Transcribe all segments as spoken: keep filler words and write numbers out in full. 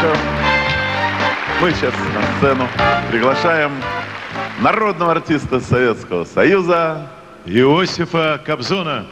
Иваненко. Мы сейчас на сцену приглашаем народного артиста Советского Союза Иосифа Кобзона.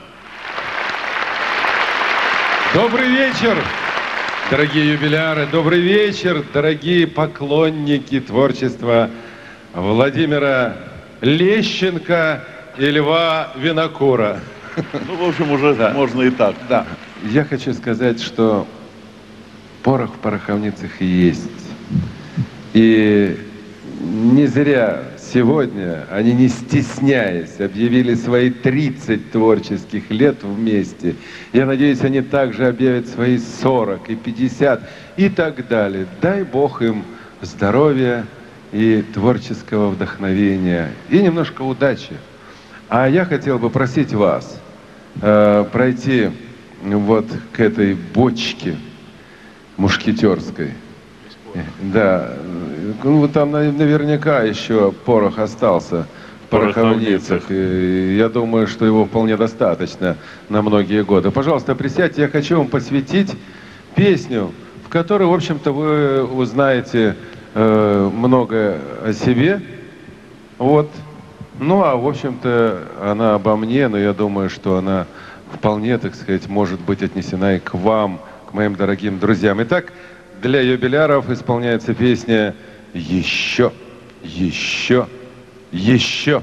Добрый вечер, дорогие юбиляры, добрый вечер, дорогие поклонники творчества Владимира Лещенко и Льва Винокура. Ну, в общем, уже да. Можно и так. Да. Я хочу сказать, что порох в пороховницах и есть. И не зря сегодня они, не стесняясь, объявили свои тридцать творческих лет вместе. Я надеюсь, они также объявят свои сорок и пятьдесят и так далее. Дай Бог им здоровья и творческого вдохновения, и немножко удачи. А я хотел бы просить вас э, пройти вот к этой бочке мушкетерской. Да, ну там наверняка еще порох остался в пороховницах. И я думаю, что его вполне достаточно на многие годы. Пожалуйста, присядьте, я хочу вам посвятить песню, в которой, в общем-то, вы узнаете э, много о себе. Вот. Ну, а, в общем-то, она обо мне, но я думаю, что она вполне, так сказать, может быть отнесена и к вам, к моим дорогим друзьям. Итак, для юбиляров исполняется песня «Еще, еще, еще».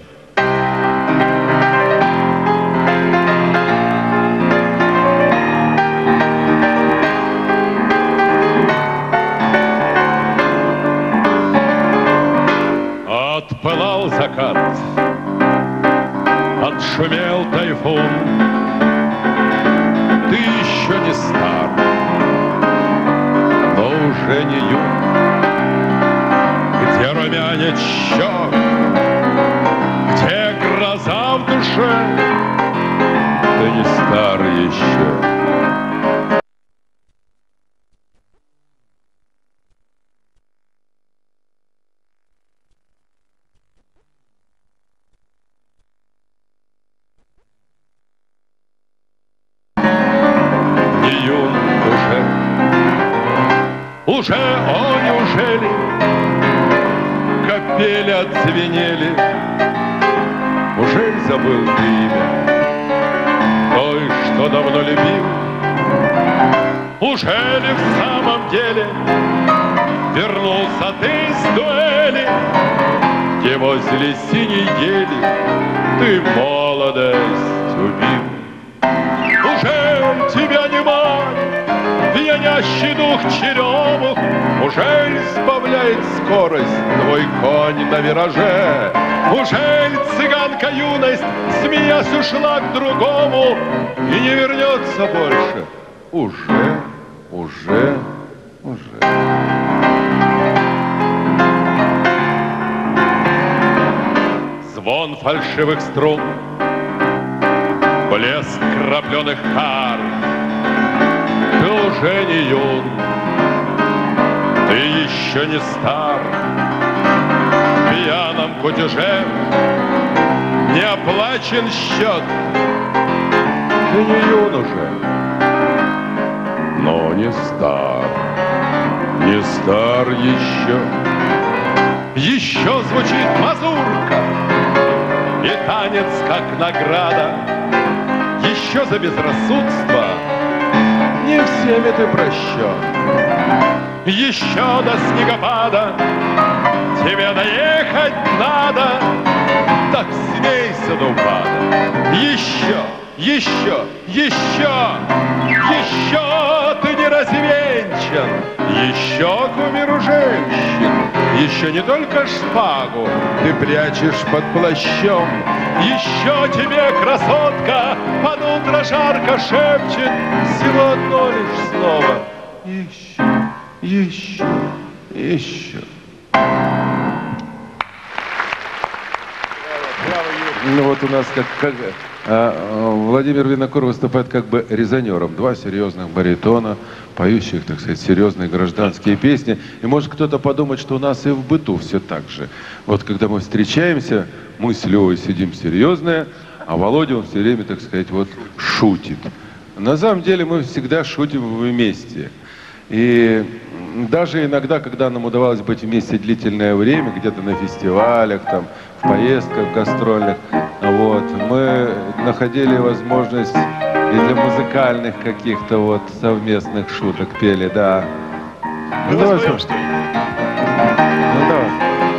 Отпылал закат, отшумел тайфун. Ты еще не стар, но уже не юн. Где румянец щек, где гроза в душе, ты не стар еще. Уже, о, неужели капели отзвенели? Уже забыл ты имя той, что давно любил? Ужели в самом деле вернулся ты с дуэли, где возле синей ели ты молодость убил? Уже тебя нема пьянящий дух черемух, уже сбавляет скорость твой конь на вираже? Уже цыганка юность, смеясь, ушла к другому и не вернется больше? Уже, уже, уже. Звон фальшивых струн, блеск крапленых карт. Ты уже не юн, ты еще не стар. В пьяном кутеже не оплачен счет. Ты не юн уже, но не стар, не стар еще. Еще звучит мазурка, и танец как награда. Еще за безрассудство не всеми ты прощен. Еще до снегопада тебе доехать надо, так смейся до упада. Еще, еще, еще, еще ты не развенчан. Еще кумиру женщин. Еще не только шпагу ты прячешь под плащом. Еще тебе, красотка, под утро жарко шепчет всего одно лишь слово. Еще, еще, еще. Ну вот у нас как, как а, Владимир Винокур выступает как бы резонером. Два серьезных баритона, поющих, так сказать, серьезные гражданские песни. И может кто-то подумать, что у нас и в быту все так же. Вот когда мы встречаемся, мы с Левой сидим серьезные, а Володя, он все время, так сказать, вот шутит. На самом деле мы всегда шутим вместе. И даже иногда, когда нам удавалось быть вместе длительное время, где-то на фестивалях, там, в поездках гастрольных, вот, мы находили возможность и для музыкальных каких-то вот совместных шуток пели, да. Мы Ну, вас давай, поем, Саш. что ли? Ну, давай.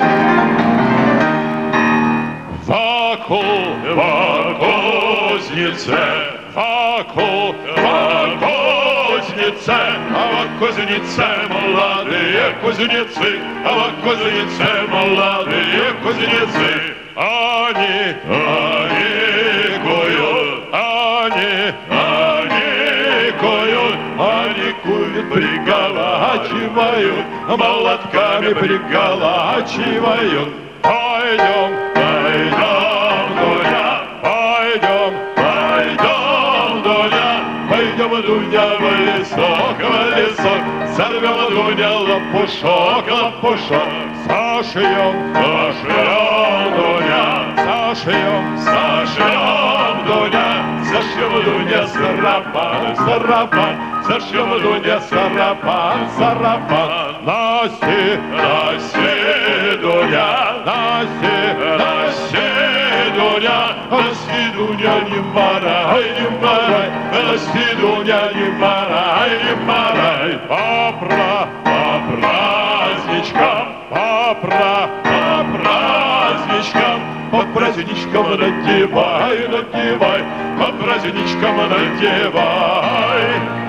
Ваку, вакузнице, ваку, вакузнице, а в кузнице молодые кузнецы, а в кузнице молодые кузнецы. Они, они куют, они, они куют, они куют, приголачивают, молотками приголачивают. Пойдем, пойдем, Дуня, пойдем, пойдем, Дуня, пойдем, Дуня, в лесок, в лесок, сорвем, Дуня, лопушок, лопушок, сошьем, сошьем, Дуня, сошьем, сошьем, Дуня, сошьем, Дуня, сарафан, сарафан, сошьем, Дуня, сарафан, сарафан, носи, носи, Дуня, носи, носи, Дуня, носи, Дуня, не марай, не марай, носи, Дуня, не марай, не марай, попра, по праздничкам, попра, по праздничкам, по праздничкам надевай, надевай, по праздничкам надевай.